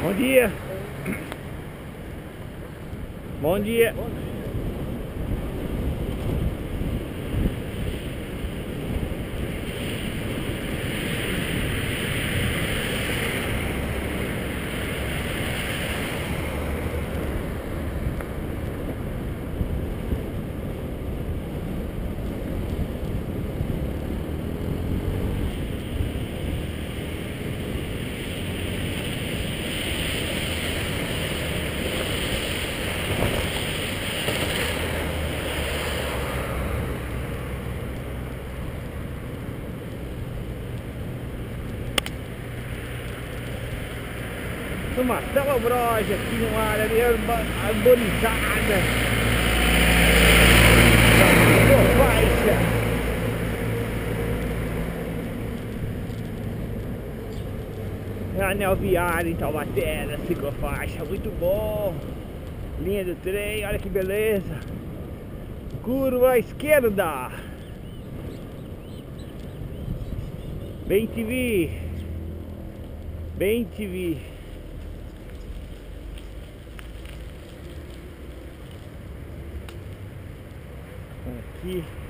Bom dia. Bom dia. Uma salabroja aqui numa área arborizada. Faixa. Anel viário em Taubaté, ciclofaixa, muito bom. Linha do trem, olha que beleza. Curva à esquerda. Bem te vi. Bem te vi. Aqui